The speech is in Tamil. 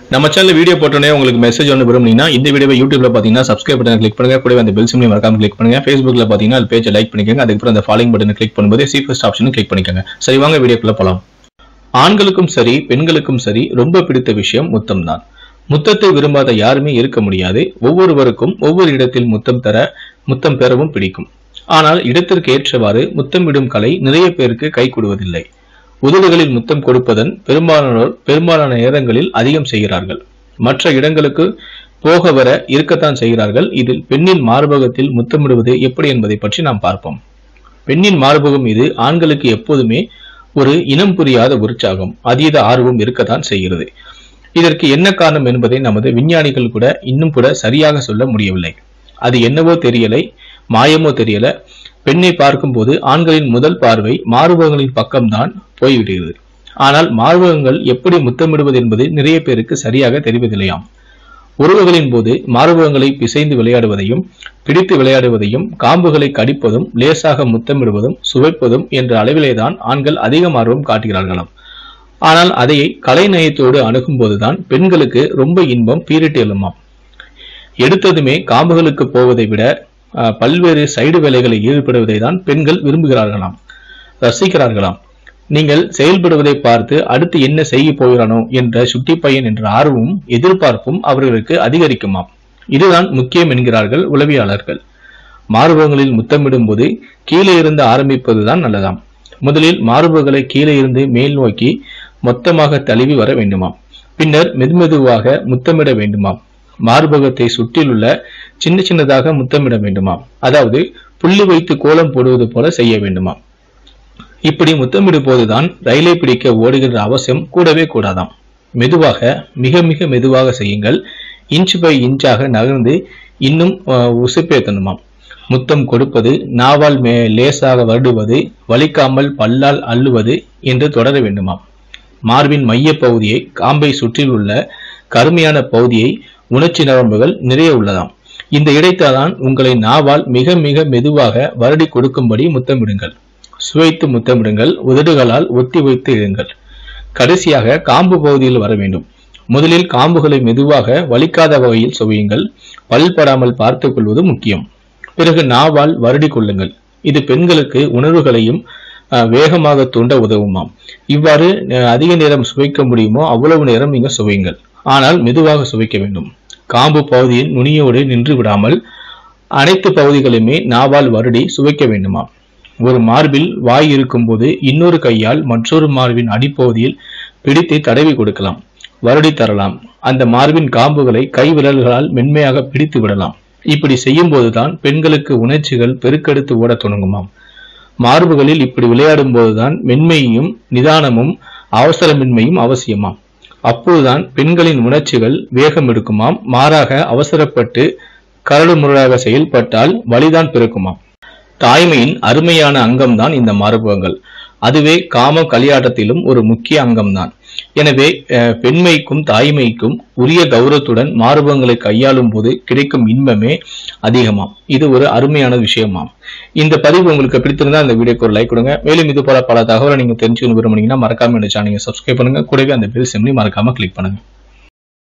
நம்ம சேனல் வீடியோ போட்டோனே உங்களுக்கு மெசேஜ் ஒன்று விரும்புனீங்கன்னா இந்த வீடியோவை யூடியூப்ல பாத்தீங்கன்னா சப்ஸ்கிரைப் பட்டன் கிளிக் பண்ணுங்க, கூடவே அந்த பெல் சிம்பலையும் மறக்காம கிளிக் பண்ணுங்க. Facebookல பாத்தீங்கன்னா அது பேஜை லைக் பண்ணிக்கோங்க, அதுக்கப்புறம் அந்த ஃபாலோயிங் பட்டனை கிளிக் பண்ணும்போது சி ஃபர்ஸ்ட் ஆப்ஷனும் கிளிக் பண்ணிக்கோங்க. சரி வாங்க வீடியோக்குள்ள போலாம். ஆண்களுக்கும் சரி பெண்களுக்கும் சரி ரொம்ப பிடித்த விஷயம் முத்தம் தான். முத்தத்தை விரும்பாத யாருமே இருக்க முடியாது. ஒவ்வொருவருக்கும் ஒவ்வொரு இடத்தில் முத்தம் பெறவும் பிடிக்கும். ஆனால் இடத்திற்கு ஏற்றவாறு முத்தமிடும் கலை நிறைய பேருக்கு கை கொடுவதில்லை. உதடுகளில் முத்தம் கொடுப்பதன் பெரும்பாலான நேரங்களில் அதிகம் செய்கிறார்கள். மற்ற இடங்களுக்கு போக வர இருக்கத்தான் செய்கிறார்கள். இதில் பெண்ணின் மார்பகத்தில் முத்தமிடுவது எப்படி என்பதை பற்றி நாம் பார்ப்போம். பெண்ணின் மார்பகம் மீது ஆண்களுக்கு எப்போதுமே ஒரு இனம் புரியாத உற்சாகம், அதீத ஆர்வம் இருக்கத்தான் செய்கிறது. இதற்கு என்ன காரணம் என்பதை நமது விஞ்ஞானிகள் கூட இன்னும் கூட சரியாக சொல்ல முடியவில்லை. அது என்னவோ தெரியலை, மாயமோ தெரியல. பெண்ணை பார்க்கும் போது ஆண்களின் முதல் பார்வை மார்பகங்களின் பக்கம்தான் போய்விடுகிறது. ஆனால் மார்பகங்கள் எப்படி முத்தமிடுவது என்பது நிறைய பேருக்கு சரியாக தெரிவதில்லையாம். உறவுகளின் போது மார்பகங்களை பிசைந்து விளையாடுவதையும் பிடித்து விளையாடுவதையும் காம்புகளை கடிப்பதும் லேசாக முத்தமிடுவதும் சுவைப்பதும் என்ற அளவிலேதான் ஆண்கள் அதிகம் ஆர்வம் காட்டுகிறார்களாம். ஆனால் அதை கலைநயத்தோடு அணுகும் போதுதான் பெண்களுக்கு ரொம்ப இன்பம் பீரிட்டு எழுமாம். எடுத்ததுமே காம்புகளுக்கு போவதை விட பல்வேறு சைடு வேலைகளை ஈடுபடுவதை தான் பெண்கள் விரும்புகிறார்களாம், ரசிக்கிறார்களாம். நீங்கள் செயல்படுவதை பார்த்து அடுத்து என்ன செய்ய போகிறானோ என்ற சுட்டி பையன் என்ற ஆர்வமும் எதிர்பார்ப்பும் அவர்களுக்கு அதிகரிக்குமாம். இதுதான் முக்கியம் என்கிறார்கள் உளவியலாளர்கள். மார்பகங்களில் முத்தமிடும் போது கீழே இருந்து ஆரம்பிப்பதுதான் நல்லதாம். முதலில் மார்பகங்களை கீழே இருந்து மேல் நோக்கி மொத்தமாக தழுவி வர வேண்டுமாம். பின்னர் மெதுமெதுவாக முத்தமிட வேண்டுமாம். மார்பகத்தை சுற்றிலுள்ள சின்னதாக முத்தமிட வேண்டுமாம். அதாவது புள்ளி வைத்து கோலம் போடுவது போல செய்ய வேண்டுமாம். இப்படி முத்தமிடும் போதுதான் ரயிலை பிடிக்க ஓடுகின்ற அவசியம் கூடவே கூடாதாம். மெதுவாக, மிக மிக மெதுவாக செய்யுங்கள். இன்ச் பை இன்ச்சாக நகர்ந்து இன்னும் உசுப்பேத்தணுமாம். முத்தம் கொடுப்பது, நாவால் லேசாக வருடுவது, வலிக்காமல் பல்லால் அள்ளுவது என்று தொடர வேண்டுமாம். மார்பின் மைய பகுதியை, காம்பை சுற்றிலுள்ள கருமையான பகுதியை உணர்ச்சி நரம்புகள் நிறைய உள்ளதாம். இந்த இடைத்தான் உங்களை நாவால் மிக மிக மெதுவாக வருடி கொடுக்கும்படி முத்தமிடுங்கள். சுவைத்து முத்தமிடுங்கள். உதடுகளால் ஒத்தி வைத்து இழுங்கள். கடைசியாக காம்பு பகுதியில் வர வேண்டும். முதலில் காம்புகளை மெதுவாக வலிக்காத வகையில் சுவையுங்கள். பல்படாமல் பார்த்துக் கொள்வது முக்கியம். பிறகு நாவால் வருடி கொள்ளுங்கள். இது பெண்களுக்கு உணர்வுகளையும் வேகமாக தூண்ட உதவுமாம். இவ்வாறு அதிக நேரம் சுவைக்க முடியுமோ அவ்வளவு நேரம் நீங்க சுவையுங்கள். ஆனால் மெதுவாக சுவைக்க வேண்டும். காம்பு பகுதியின் நுனியோடு நின்று விடாமல் அனைத்து பகுதிகளுமே நாவால் வருடி சுவைக்க வேண்டுமா. ஒரு மார்பில் வாய் இருக்கும் போது இன்னொரு கையால் மற்றொரு மார்பின் அடிப்பகுதியில் பிடித்து தடவி கொடுக்கலாம், வருடி தரலாம். அந்த மார்பின் காம்புகளை கை விரல்களால் மென்மையாக பிடித்து விடலாம். இப்படி செய்யும் போதுதான் பெண்களுக்கு உணர்ச்சிகள் பெருக்கெடுத்து ஓட தொடங்குமாம். மார்புகளில் இப்படி விளையாடும் போதுதான் மென்மையும் நிதானமும் அவசரமின்மையும் அவசியமாம். அப்போதுதான் பெண்களின் உணர்ச்சிகள் வேகம் எடுக்குமாம். மாறாக அவசரப்பட்டு கரடு முரடாக செயல்பட்டால் வலிதான் பிறக்குமாம். தாய்மையின் அருமையான அங்கம்தான் இந்த மார்பகங்கள். அதுவே காம களியாட்டத்திலும் ஒரு முக்கிய அங்கம்தான். எனவே பெண்மைக்கும் தாய்மைக்கும் உரிய கௌரவத்துடன் மார்பகங்களை கையாளும் போது கிடைக்கும் இன்பமே அதிகமாம். இது ஒரு அருமையான விஷயமாம். இந்த பதிவு உங்களுக்கு பிடித்திருந்தா இந்த வீடியோக்கு ஒரு லைக் கொடுங்க. மேலும் இது போல பல தகவலை நீங்க தெரிஞ்சுக்கணும் விரும்புனீங்கன்னா மறக்காம இந்த சேனலை சப்ஸ்கிரைப் பண்ணுங்க, கூடவே அந்த பெல் சிம்பலையும் மறக்காம கிளிக் பண்ணுங்க.